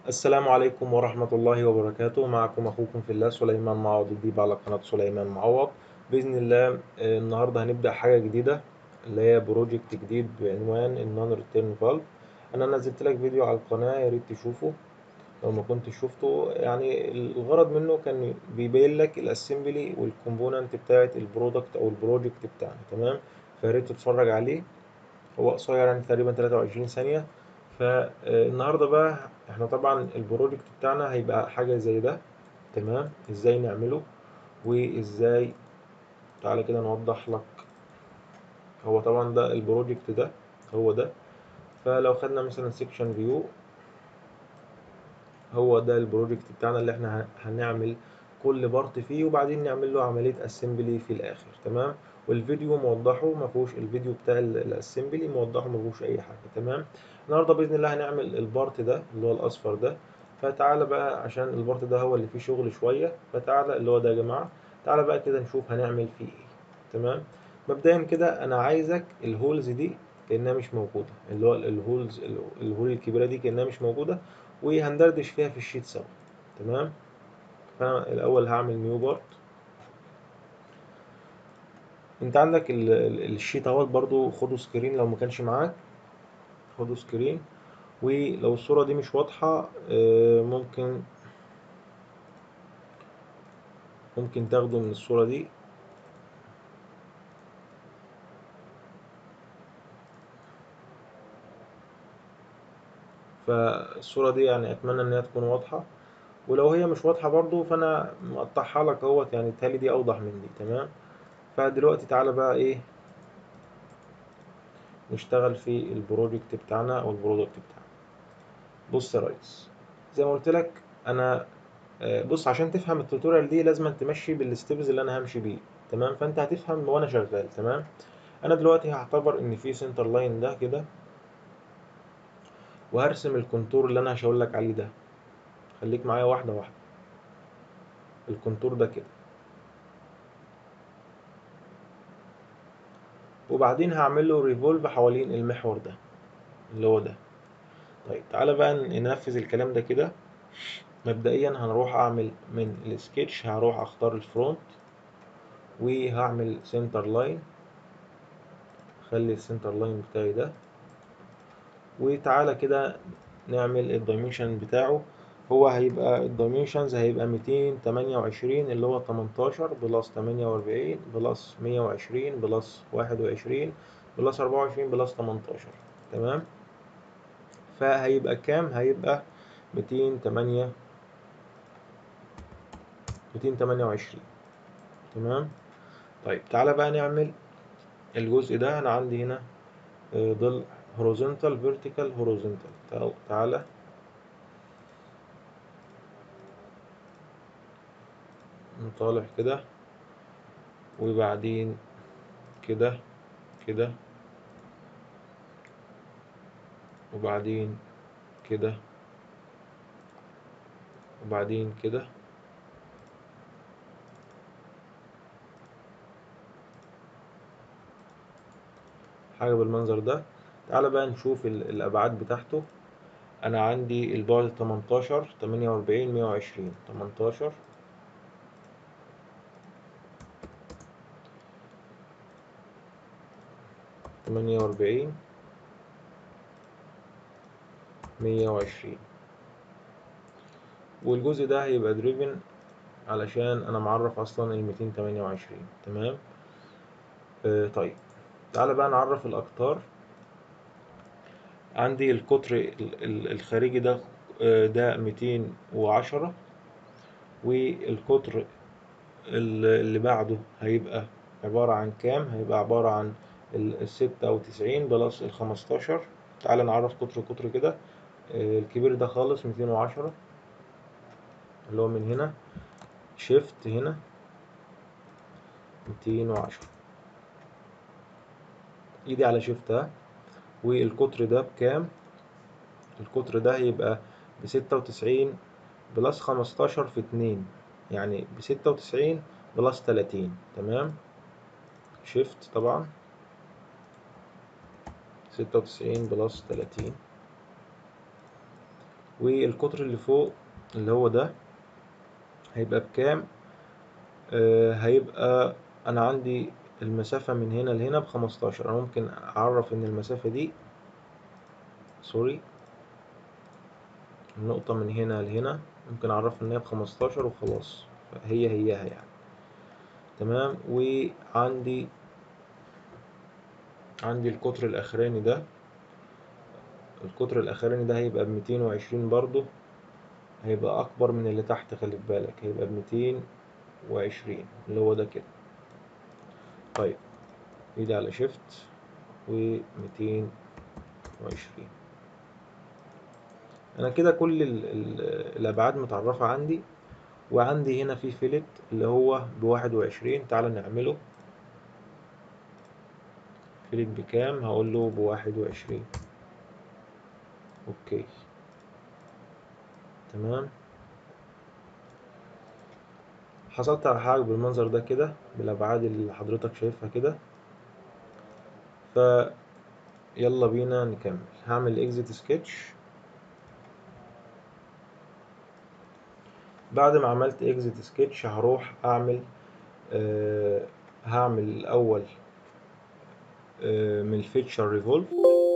السلام عليكم ورحمة الله وبركاته. معكم أخوكم في الله سليمان معوض الديب على قناة سليمان معوض. بإذن الله النهاردة هنبدأ حاجة جديدة اللي هي بروجكت جديد بعنوان النون ريتيرن فالف. أنا نزلت لك فيديو على القناة، يا ريت تشوفه لو ما كنتش شفته. يعني الغرض منه كان بيبين لك الاسمبلي والكومبوننت بتاعت البرودكت أو البروجكت بتاعنا، تمام؟ فيا ريت تتفرج عليه، هو قصير يعني تقريبا 23 ثانية. فالنهاردة بقى احنا طبعا البروجكت بتاعنا هيبقى حاجة زي ده، تمام؟ ازاي نعمله وازاي، تعالى كده نوضح لك. هو طبعا ده البروجكت ده، هو ده. فلو خدنا مثلا سيكشن فيو، هو ده البروجكت بتاعنا اللي احنا هنعمل كل بارت فيه وبعدين نعمل له عملية اسمبلي في الاخر، تمام؟ والفيديو موضحه، ما فيهوش الفيديو بتاع الاسمبلي موضحه، ما فيهوش اي حاجة، تمام؟ النهارده باذن الله هنعمل البارت ده اللي هو الاصفر ده. فتعالى بقى عشان البارت ده هو اللي فيه شغل شوية، فتعالى اللي هو ده يا جماعة. تعالى بقى كده نشوف هنعمل فيه ايه، تمام؟ مبدئيا كده انا عايزك الهولز دي كأنها مش موجودة، اللي هو الهولز، الهول الكبيرة دي كأنها مش موجودة، وهندردش فيها في الشيت سوا، تمام؟ فانا الاول هعمل نيو بارت. انت عندك الشيت اهوت برضو، خده سكرين لو ما كانش معاك، خده سكرين. ولو الصورة دي مش واضحة ممكن تاخده من الصورة دي. فالصورة دي يعني اتمنى ان هي تكون واضحة، ولو هي مش واضحة برضو فانا مقطعها لك اهوت، يعني تالي دي اوضح من دي، تمام؟ فدلوقتي تعالى بقى ايه، نشتغل في البروجكت بتاعنا او البرودكت بتاعنا. بص يا ريس، زي ما قلت لك انا، بص عشان تفهم التوتوريال دي لازم تمشي بالستبز اللي انا همشي بيه، تمام؟ فانت هتفهم وانا شغال، تمام؟ انا دلوقتي هعتبر ان في سنتر لاين ده كده، وهرسم الكونتور اللي انا هشاور لك عليه ده. خليك معايا واحده واحده. الكونتور ده كده، وبعدين هعمل له ريفولف حوالين المحور ده اللي هو ده. طيب تعالى بقى ننفذ الكلام ده كده. مبدئيا هنروح اعمل من السكتش، هروح اختار الفرونت وهعمل سنتر لاين. خلي السنتر لاين بتاعي ده، وتعالى كده نعمل الدايمنشن بتاعه. هو هيبقى الدايمنشنز هيبقى 228 اللي هو 18 بلس 48 بلس 120 بلس 21 بلس 24 بلس 18، تمام؟ فهيبقى كام؟ هيبقى 208 228، تمام؟ طيب تعالى بقى نعمل الجزء ده. انا عندي هنا ضلع horizontal vertical horizontal. تعالى نطالع كده، وبعدين كده كده، وبعدين كده، وبعدين كده. حاجة بالمنظر ده. تعالى بقى نشوف الأبعاد بتاعته. أنا عندي البعد 18 48 120، 18 48 120. والجزء ده هيبقى دريفن علشان أنا معرف أصلا 228، تمام؟ طيب تعالى بقى نعرف الأقطار. عندي القطر الخارجي ده ده 210، والقطر اللي بعده هيبقى عبارة عن كام؟ هيبقى عبارة عن 96 بلس 15. تعال نعرف قطر كده. الكبير ده خالص 210 اللي هو من هنا، شيفت هنا 210، ايدي على شيفت ها. والقطر ده بكام؟ القطر ده هيبقى ب96 بلس 15 في 2، يعني ب96 بلس 30، تمام؟ شيفت طبعا 96 بلس 30. والقطر اللي فوق اللي هو ده هيبقى بكام؟ هيبقى انا عندي المسافة من هنا لهنا ب15. انا ممكن اعرف ان المسافة دي سوري النقطة من هنا لهنا ممكن اعرف ان هي ب15 وخلاص، هي هيها يعني. تمام. عندي القطر الاخراني ده، هيبقى ب220 برضو، هيبقى اكبر من اللي تحت، خلي بالك هيبقى ب220 اللي هو ده كده. طيب ايدي على شيفت و220. انا كده كل الابعاد متعرفة عندي. وعندي هنا في فيلت اللي هو ب21. تعال نعمله. فيلت بكام؟ هقول له ب21. اوكي تمام. حصلت على حاجة بالمنظر ده كده بالابعاد اللي حضرتك شايفها كده. يلا بينا نكمل. هعمل اكزيت سكتش. بعد ما عملت اكزيت سكتش هروح اعمل هعمل الاول من الفيتشر ريفولف.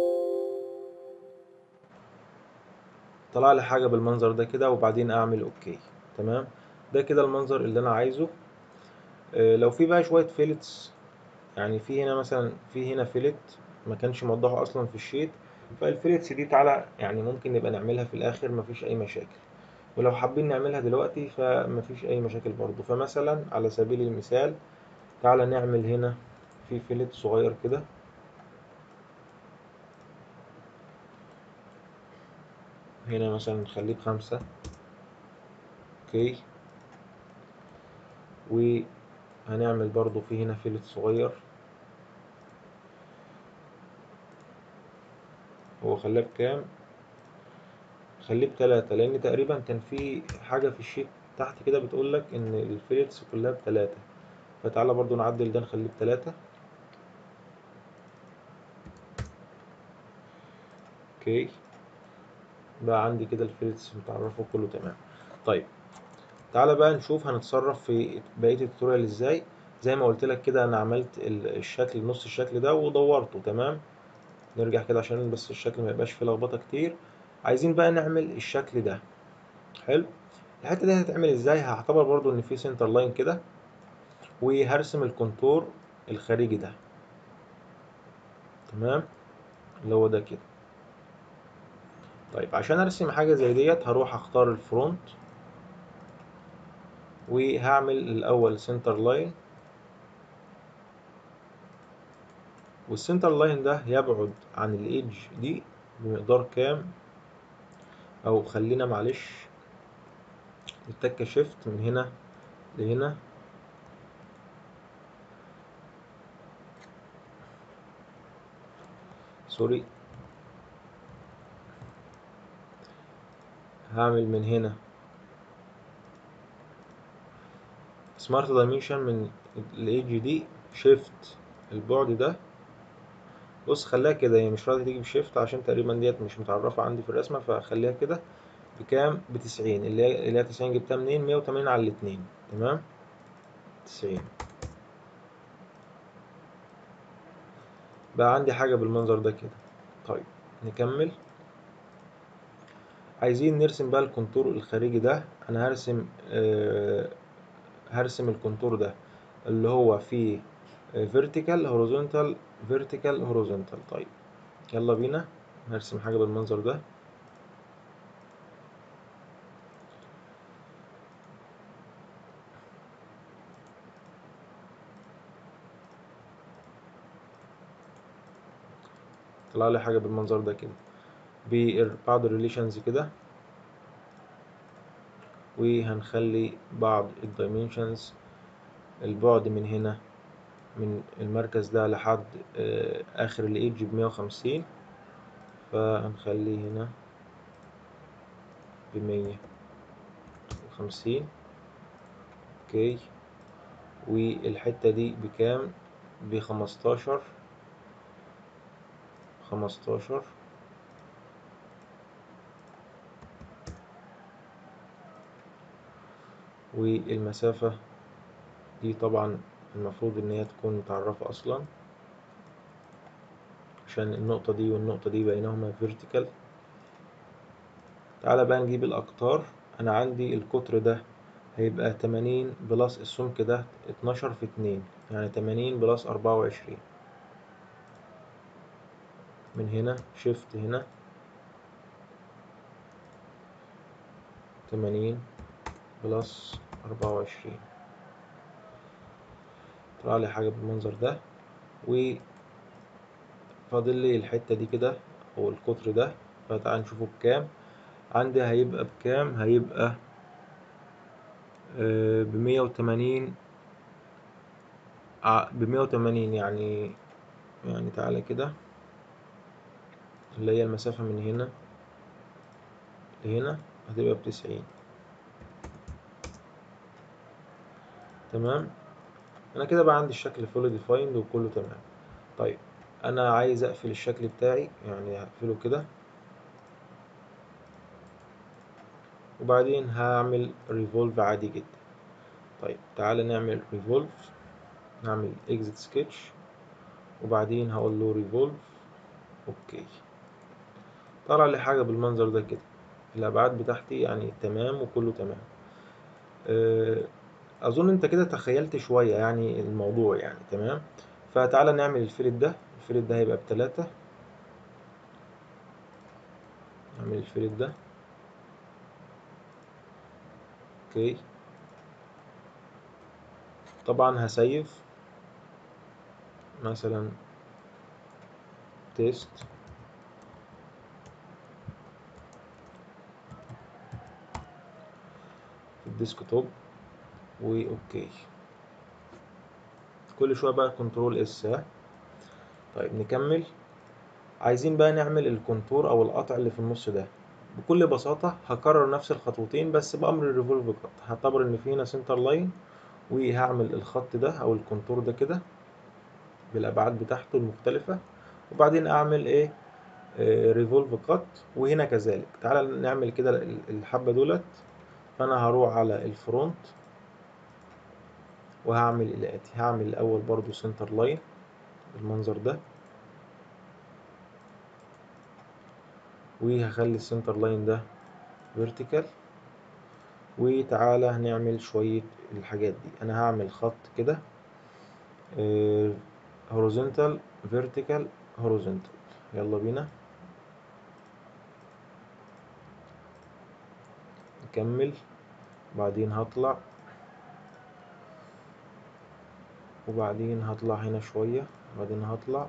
طلع لي حاجه بالمنظر ده كده، وبعدين اعمل اوكي. تمام. ده كده المنظر اللي انا عايزه. لو في بقى شويه فيلتس، يعني في هنا مثلا فيلت ما كانش موضحه اصلا في الشيت، فالفيلتس دي تعالى يعني ممكن نبقى نعملها في الاخر، مفيش اي مشاكل. ولو حابين نعملها دلوقتي فمفيش اي مشاكل برضو. فمثلا على سبيل المثال تعالى نعمل هنا في فيلت صغير كده. هنا مثلا نخليه ب5. اوكي. وهنعمل برضو في هنا فيلت صغير. هو خلاه بكام؟ خليه ب3، لان تقريبا كان في حاجة في الشيت تحت كده بتقولك ان الفيلتس كلها ب3. فتعالى برضو نعدل ده نخليه ب3. اوكي. بقى عندي كده الفيلتس متعرفه كله تمام. طيب تعالى بقى نشوف هنتصرف في بقية التوتوريال ازاي. زي ما قلت لك كده انا عملت الشكل، نص الشكل ده ودورته. تمام. نرجع كده عشان بس الشكل ما يبقاش فيه لخبطه كتير. عايزين بقى نعمل الشكل ده. حلو. الحته دي هتتعمل ازاي؟ هعتبر برضو ان في سنتر لاين كده، وهرسم الكونتور الخارجي ده. تمام. اللي هو ده كده. طيب عشان ارسم حاجه زي ديت هروح اختار الفرونت، وهعمل الاول سنتر لاين. والسنتر لاين ده يبعد عن الايدج دي بمقدار كام؟ او خلينا معلش نتك شيفت من هنا لهنا. سوري. هعمل من هنا سمارت دايمنشن من الايدج دي شيفت البعد ده. بص خليها كده، هي مش راضية تيجي بشيفت عشان تقريبا ديت مش متعرفة عندي في الرسمة، فخليها كده. بكام؟ ب90. اللي هي 90 جبتها منين؟ 180 على الاتنين. تمام. 90. بقى عندي حاجة بالمنظر ده كده. طيب نكمل. عايزين نرسم بقى الكونتور الخارجي ده. انا هرسم الكونتور ده اللي هو فيه vertical horizontal vertical horizontal. طيب يلا بينا نرسم حاجة بالمنظر ده. طلع لي حاجة بالمنظر ده كده ببعض الريليشنز كده. وهنخلي بعض الدايمنشنز، البعد من هنا من المركز ده لحد آخر الايدج ب150. فهنخليه هنا ب150. اوكي. والحتة دي بكام؟ ب15. 15. والمسافة دي طبعا المفروض ان هي تكون متعرفة اصلا، عشان النقطة دي والنقطة دي بينهما فيرتيكال. تعالى بقى نجيب الأقطار. أنا عندي القطر ده هيبقى 80 بلس السمك ده 12 في 2، يعني 80 بلس 24. من هنا شيفت هنا 80 بلس 24، طلع لي حاجة بالمنظر ده. وفاضل لي الحتة دي كده أو القطر ده، فتعال نشوفه بكام. عندي هيبقى بكام؟ هيبقى ب180، ب180 يعني تعالى كده، اللي هي المسافة من هنا لهنا هتبقى ب90. تمام، انا كده بقى عندي الشكل فولي ديفايند وكله تمام. طيب انا عايز اقفل الشكل بتاعي، يعني هقفله كده، وبعدين هعمل ريفولف عادي جدا. طيب تعالى نعمل ريفولف، نعمل اكزيت سكتش، وبعدين هقول له ريفولف. اوكي، طلع لي حاجة بالمنظر ده كده، الابعاد بتاعتي يعني تمام وكله تمام. اظن انت كده تخيلت شوية يعني الموضوع يعني تمام. فتعالى نعمل الفيلت ده. الفيلت ده هيبقى ب3. نعمل الفيلت ده. اوكي، طبعا هسيف مثلا تيست في الديسكتوب واوكي. كل شويه بقى كنترول اس. طيب نكمل. عايزين بقى نعمل الكونتور او القطع اللي في النص ده. بكل بساطه هكرر نفس الخطوتين بس بامر الريفولف كات. هعتبر ان في هنا سنتر لاين، وهعمل الخط ده او الكونتور ده كده بالابعاد بتاعته المختلفه، وبعدين اعمل ايه؟ ريفولف كات. وهنا كذلك تعالى نعمل كده الحبه دولت. فانا هروح على الفرونت وهعمل الاتي. هعمل الاول برضو سنتر لاين بالمنظر ده، وهخلي السنتر لاين ده فيرتيكال. وتعالى هنعمل شوية الحاجات دي. انا هعمل خط كده هوريزونتال فيرتيكال هوريزونتال. يلا بينا نكمل. بعدين هطلع، وبعدين هطلع هنا شوية، وبعدين هطلع،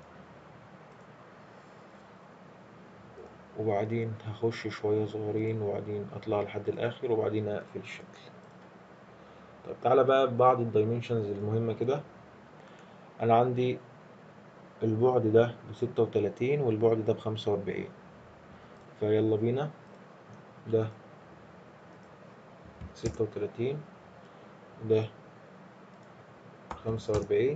وبعدين هخش شوية صغيرين، وبعدين اطلع لحد الاخر، وبعدين اقفل الشكل. طب تعالى بقى بعض الدايمنشنز المهمة كده. انا عندي البعد ده ب36 والبعد ده ب45، فيلا بينا. ده 36 وده 45،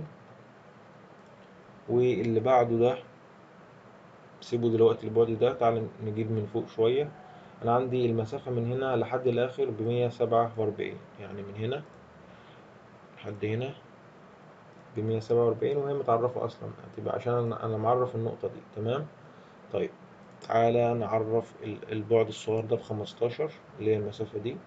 واللي بعده ده سيبه دلوقتي. البعد ده تعال نجيب من فوق شوية. أنا عندي المسافة من هنا لحد الآخر ب147، يعني من هنا لحد هنا ب147، وهي متعرفة أصلا هتبقى عشان أنا معرف النقطة دي. تمام. طيب تعالى نعرف البعد الصغير ده ب15، اللي هي المسافة دي.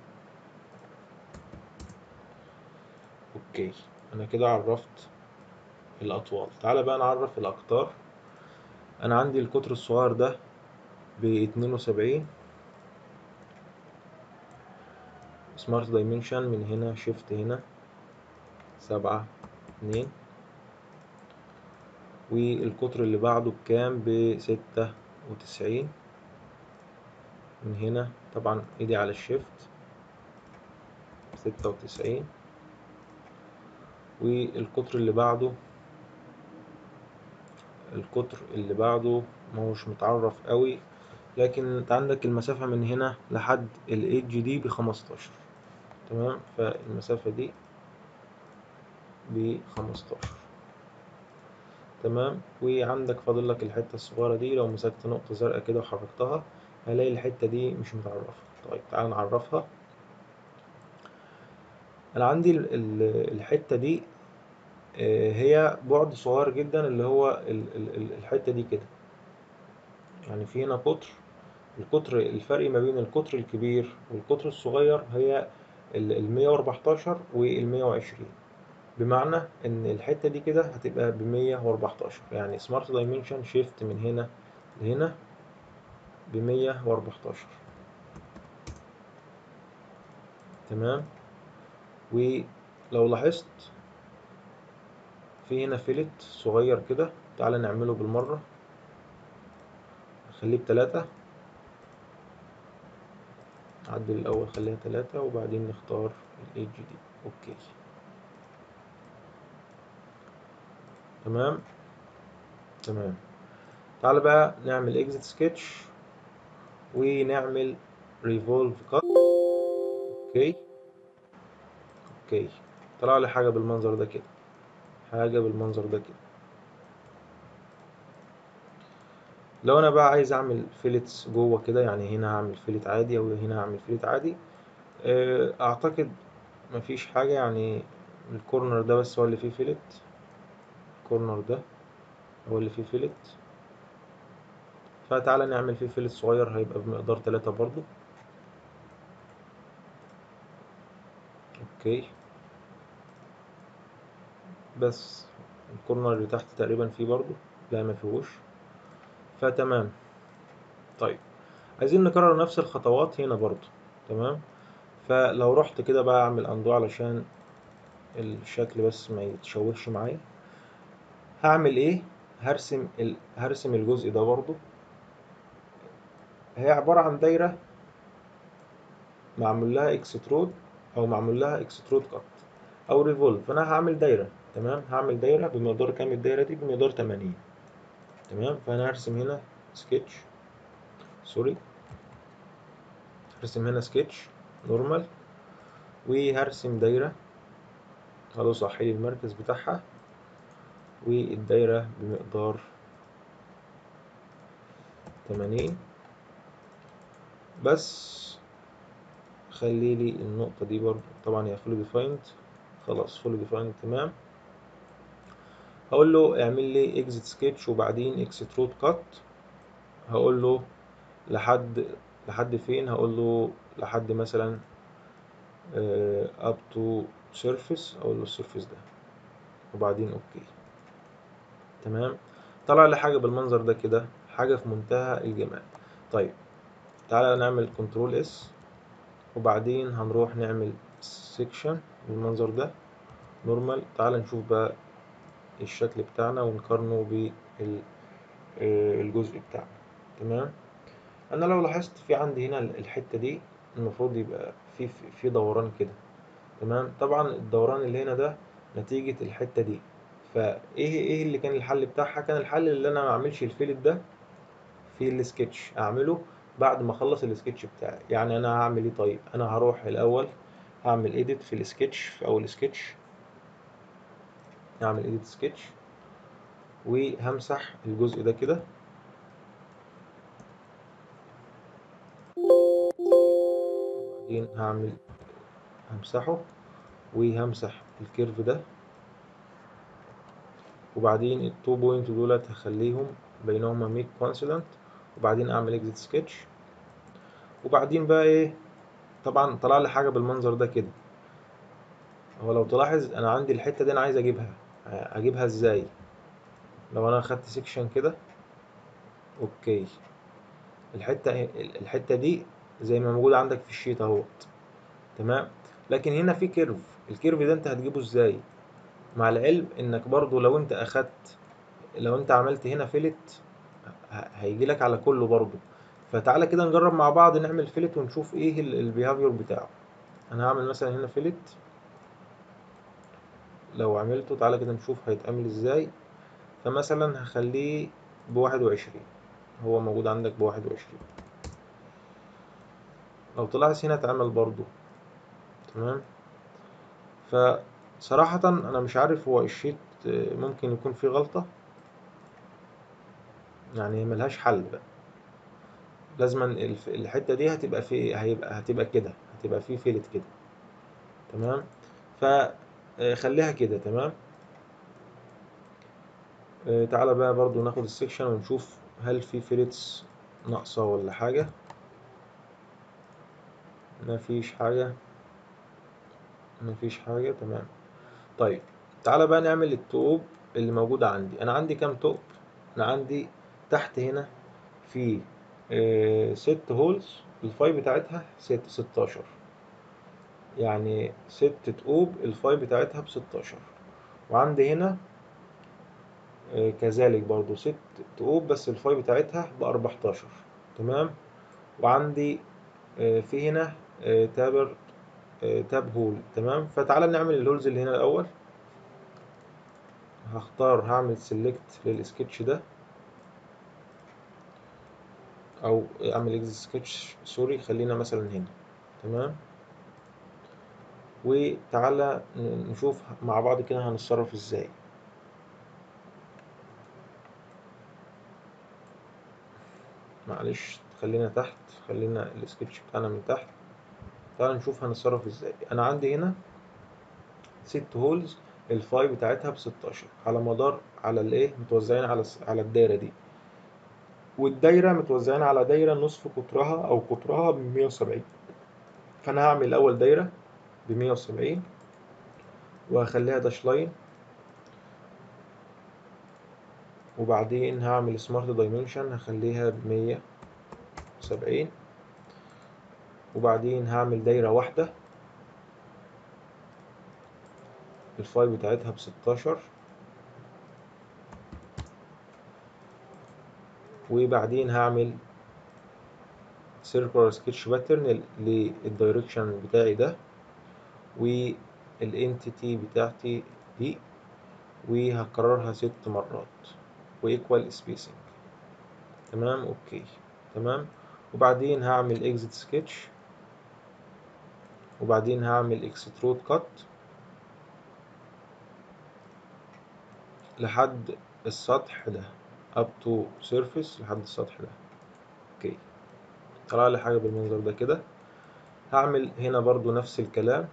اوكي، انا كده عرفت الاطوال. تعالى بقى نعرف الاقطار. انا عندي القطر الصغير ده ب72. سمارت دايمنشن من هنا شيفت هنا 7 2. والقطر اللي بعده بكام؟ ب96. من هنا طبعا ايدي على الشيفت 96. والقطر اللي بعده، القطر اللي بعده مش متعرف قوي، لكن انت عندك المسافة من هنا لحد الايدج دي ب15. تمام، فالمسافة دي ب15. تمام، وعندك فاضل لك الحتة الصغيرة دي. لو مسكت نقطة زرقاء كده وحركتها هلاقي الحتة دي مش متعرفة. طيب تعال نعرفها. انا عندي الحتة دي هي بعد صغير جدا، اللي هو الحتة دي كده. يعني في هنا قطر، القطر الفرق ما بين القطر الكبير والقطر الصغير هي ال 114 وال 120. بمعنى ان الحتة دي كده هتبقى ب 114، يعني سمارت دايمنشن شيفت من هنا لهنا ب 114. تمام. ولو لاحظت في هنا فيلت صغير كده، تعالى نعمله بالمرة. خليه ب3، عدل الأول خليها 3 وبعدين نختار ال دي. اوكي. تمام. تمام. تعالى بقى نعمل اكزit سكتش ونعمل ريفولف كات. اوكي. اوكي. طلع لي حاجة بالمنظر ده كده، حاجة بالمنظر ده كده. لو انا بقى عايز اعمل فيلتس جوه كده، يعني هنا هعمل فيلت عادي او هنا هعمل فيلت عادي، اعتقد مفيش حاجة. يعني الكورنر ده بس هو اللي فيه فيلت، الكورنر ده هو اللي فيه فيلت. فتعالى نعمل فيه فيلت صغير هيبقى بمقدار 3 برضو. اوكي. بس الكورنر اللي تحت تقريبا فيه برضو، لا ما فيهوش. فتمام. طيب عايزين نكرر نفس الخطوات هنا برضو. تمام. فلو رحت كده بقى اعمل اندو علشان الشكل بس ما يتشوهش معايا. هعمل ايه؟ هرسم الجزء ده برضو. هي عبارة عن دايرة معمول لها اكسترود، او معمول لها اكسترود كات او ريفولف. فانا هعمل دايرة. تمام. هعمل دايرة بمقدار كام؟ الدايرة دي بمقدار 80. تمام. فانا هرسم هنا سكتش، سوري، هرسم هنا سكتش نورمال، وهرسم دايرة. خلاص احيل المركز بتاعها، والدايرة بمقدار 80 بس. خلي لي النقطة دي برضو، طبعا هي فولو ديفايند. خلاص فولو ديفايند. تمام. هقول له اعمل لي اكزيت سكتش وبعدين اكسترود كات. هقول له لحد فين؟ هقول له لحد مثلا اب تو سيرفيس، اقول له السيرفيس ده وبعدين اوكي. تمام. طلع لي حاجة بالمنظر ده كده، حاجة في منتهى الجمال. طيب تعالى نعمل كنترول اس وبعدين هنروح نعمل سيكشن بالمنظر ده نورمال. تعال نشوف بقى الشكل بتاعنا ونقارنه بالجزء بتاعنا. تمام. انا لو لاحظت في عندي هنا الحتة دي المفروض يبقى في دوران كده. تمام. طبعا الدوران اللي هنا ده نتيجة الحتة دي. فايه اللي كان الحل بتاعها؟ كان الحل اللي انا ما اعملش الفيلت ده في السكتش، اعمله بعد ما اخلص السكتش بتاعي. يعني انا هعمل ايه؟ طيب انا هروح الاول هعمل ايديت في السكتش، في اول سكتش هعمل ايديت سكتش وهمسح الجزء ده كده. وبعدين همسحه وهمسح الكيرف ده. وبعدين التو بوينت دولت هخليهم بينهما ميك كونسيدنت. وبعدين اعمل اكزيت سكتش. وبعدين بقى ايه؟ طبعا طلع لي حاجه بالمنظر ده كده. هو لو تلاحظ انا عندي الحته دي انا عايز اجيبها ازاي؟ لو انا خدت سيكشن كده اوكي، الحته دي زي ما موجوده عندك في الشيت اهوت. تمام. لكن هنا في كيرف، الكيرف ده انت هتجيبه ازاي؟ مع العلم انك برضو لو انت عملت هنا فيلت هيجي لك على كله برضو. فتعالى كده نجرب مع بعض نعمل فيلت ونشوف ايه البيهافير بتاعه. انا هعمل مثلا هنا فيلت، لو عملته تعالى كده نشوف هيتعمل ازاي. فمثلا هخليه ب21، هو موجود عندك ب21. لو طلعت هنا اتعمل برضو. تمام. فصراحة انا مش عارف هو الشيت ممكن يكون فيه غلطة، يعني ملهاش حل بقى. لازما الحتة دي هتبقى كده، هتبقى فيه فيلت كده. تمام. فخليها كده تمام. تعالى بقى برضو ناخد السكشن ونشوف هل في فيلتس ناقصة ولا حاجة. مفيش حاجة، مفيش حاجة، تمام. طيب تعالى بقى نعمل التوب اللي موجودة عندي. أنا عندي كام توب؟ أنا عندي تحت هنا في 6 هولز، الفاي بتاعتها 16، يعني 6 تقوب الفاي بتاعتها ب16. وعندي هنا كذلك برضو 6 تقوب بس الفاي بتاعتها ب14، تمام. وعندي في هنا تاب هول، تمام. فتعالى نعمل الهولز اللي هنا الأول. هعمل سيلكت للسكتش ده، او اعمل اكزit سكتش، سوري، خلينا مثلا هنا، تمام. وتعالى نشوف مع بعض كده هنتصرف ازاي. معلش خلينا تحت، خلينا السكتش بتاعنا من تحت. تعالى نشوف هنتصرف ازاي. انا عندي هنا 6 هولز، الفاي بتاعتها ب16 على مدار، على الايه، متوزعين على الدايره دي، والدايره متوزعين على دايره نصف قطرها او قطرها ب170. فانا هعمل اول دايره ب170 وهخليها داش لاين، وبعدين هعمل سمارت دايمنشن هخليها ب170، وبعدين هعمل دايرة واحدة الفاي بتاعتها ب16، وبعدين هعمل سيركلر سكتش باترن للدايركشن بتاعي ده والانتيتي بتاعتي دي، وهكررها 6 مرات وايكوال سبيسنج، تمام. اوكي تمام. وبعدين هعمل اكزيت سكتش، وبعدين هعمل اكسترود كات لحد السطح ده، up to surface لحد السطح ده. اوكي، طلع لي حاجة بالمنظر ده كده. هعمل هنا برضو نفس الكلام،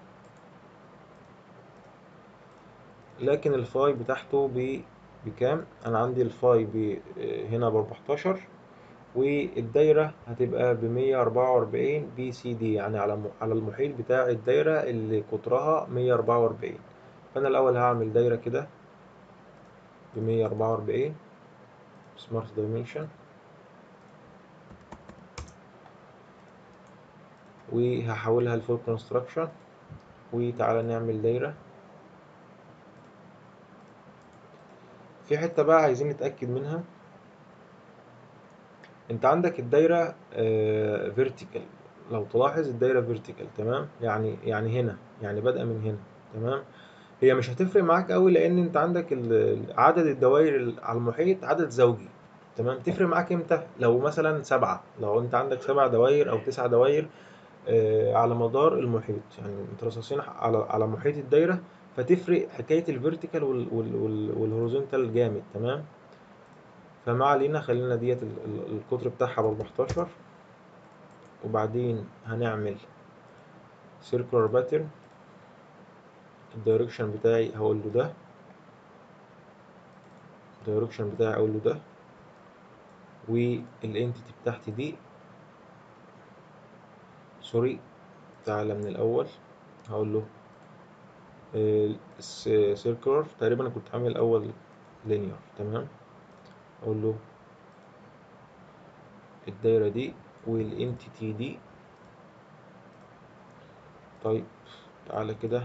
لكن الفاي بتاعته بكام؟ انا عندي الفاي هنا ب14، والدايرة هتبقى ب144 بي سي دي، يعني على المحيط بتاع الدايرة اللي قطرها 144. فانا الاول هعمل دايرة كده ب144 سمارت دايمنشن، وهحولها لفول كونستراكشن. وتعالى نعمل دايرة في حتة بقى عايزين نتأكد منها. انت عندك الدايرة فيرتيكال، لو تلاحظ الدايرة فيرتيكال، تمام. يعني هنا، يعني بادئة من هنا، تمام. هي مش هتفرق معاك قوي لان انت عندك عدد الدوائر على المحيط عدد زوجي، تمام. تفرق معاك امتى؟ لو مثلا 7، لو انت عندك 7 دوائر او 9 دوائر على مدار المحيط، يعني مترصصين على محيط الدايرة، فتفرق حكاية الفيرتيكال والهوريزونتال جامد، تمام. فما علينا، خلينا ديت القطر بتاعها ب14. وبعدين هنعمل سيركلر باترن، الدايركشن بتاعي هقول له ده، الدايركشن بتاعي هقول له ده، والانتيتي بتاعتي دي، سوري، تعالى من الاول. هقول له سيركلر، تقريبا انا كنت عامل الاول لينير، تمام. اقول له الدايرة دي والانتيتي دي. طيب تعالى كده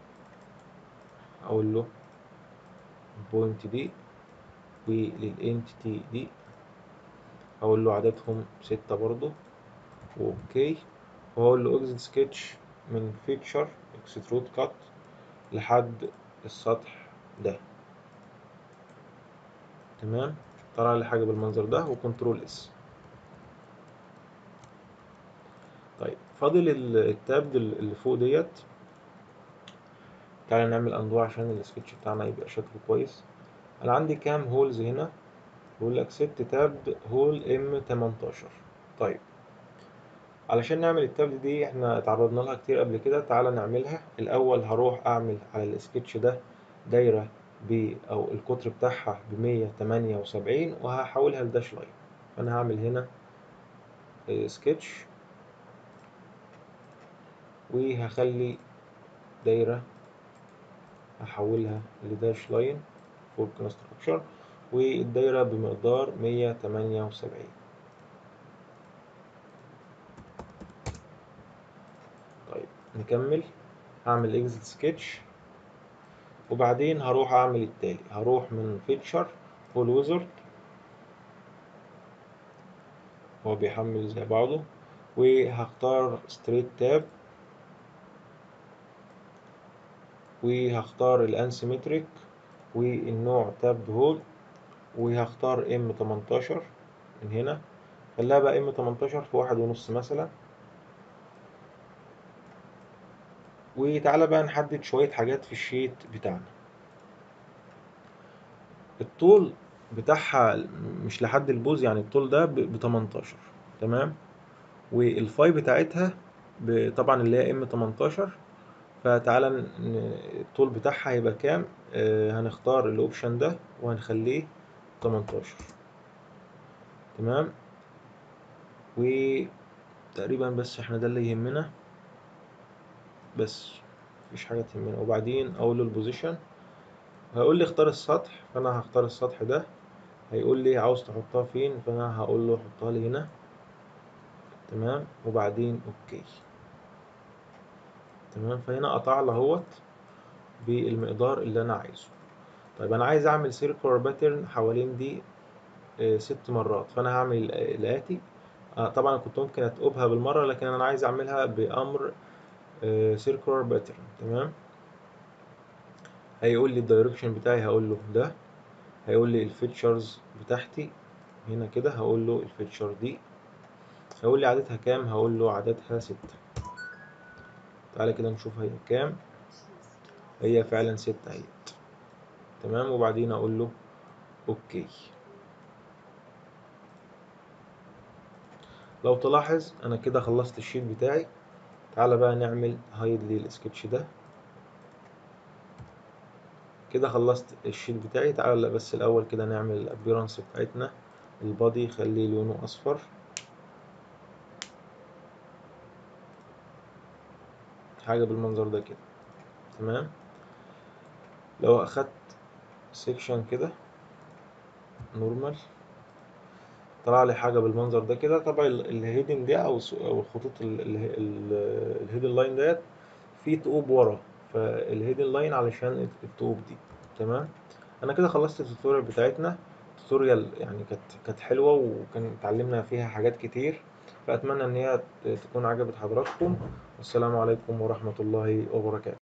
اقول له البوينت دي وللانتيتي دي اقول له عددهم 6 برضو، واوكي. وهقول له اكزيت سكتش من فيكشر اكسترود كات لحد السطح ده، تمام. طلع لي حاجة بالمنظر ده، وكنترول اس. طيب فاضل التاب اللي فوق ديت. تعالى نعمل اندو عشان السكتش بتاعنا يبقى شكله كويس. انا عندي كام هولز هنا؟ بيقول لك 6 تاب هول ام 18. طيب علشان نعمل التابلت دي احنا اتعرضنا لها كتير قبل كده، تعالى نعملها. الاول هروح اعمل على السكتش ده دايرة او القطر بتاعها ب178 وهحولها لداش لاين. فانا هعمل هنا سكتش وهخلي دايرة هحولها لداش لاين فور كونستراكشن، والدايرة بمقدار 178. طيب نكمل. هعمل اكزit سكتش وبعدين هروح اعمل التالي. هروح من فيتشر فول ويزرد، هو بيحمل زي بعضه، وهختار ستريت تاب، وهختار الانسيمتريك والنوع تاب هول، وهختار M18 من هنا. خليها بقى M18 في 1.5 مثلا. وتعالى بقى نحدد شوية حاجات في الشيت بتاعنا. الطول بتاعها مش لحد البوز، يعني الطول ده ب 18 تمام، والفاي بتاعتها طبعا اللي هي M18. فتعالى الطول بتاعها هيبقى كام؟ هنختار الاوبشن ده وهنخليه 18 تمام. وتقريبا بس احنا ده اللي يهمنا، بس مفيش حاجة تهمنا. وبعدين اقول له البوزيشن، هيقول لي اختار السطح، فانا هختار السطح ده. هيقول لي عاوز تحطها فين، فانا هقول له حطها لي هنا تمام. وبعدين اوكي تمام. فهنا قطع له اهوت بالمقدار اللي انا عايزه. طيب انا عايز اعمل سيركلر باترن حوالين دي 6 مرات، فانا هعمل الاتي. طبعا كنت ممكن اتقبها بالمره، لكن انا عايز اعملها بامر سيركلر باترن تمام. هيقول لي الدايركشن بتاعي، هقول له ده. هيقول لي الفيتشرز بتاعتي هنا كده، هقول له الفيتشر دي. هيقول لي عددها كام، هقول له عددها 6. تعالى كده نشوف هي كام. هي فعلا 6 اهي تمام. وبعدين اقول له اوكي. لو تلاحظ انا كده خلصت الشيت بتاعي. تعالى بقى نعمل هايد للسكتش ده. كده خلصت الشيت بتاعي. تعالى بس الاول كده نعمل الابيرنس بتاعتنا. البادي خليه لونه اصفر، حاجه بالمنظر ده كده تمام. لو اخدت سيكشن كده نورمال، طلع لي حاجه بالمنظر ده كده. طبعا الهيدنج ده او الخطوط الهيدن لاين ديت في ثقوب ورا، فالهيدن لاين علشان الثقوب دي تمام. انا كده خلصت التوتوريال بتاعتنا. التوتوريال يعني كانت حلوه، وكان اتعلمنا فيها حاجات كتير. فاتمنى ان هي تكون عجبت حضراتكم. والسلام عليكم ورحمه الله وبركاته.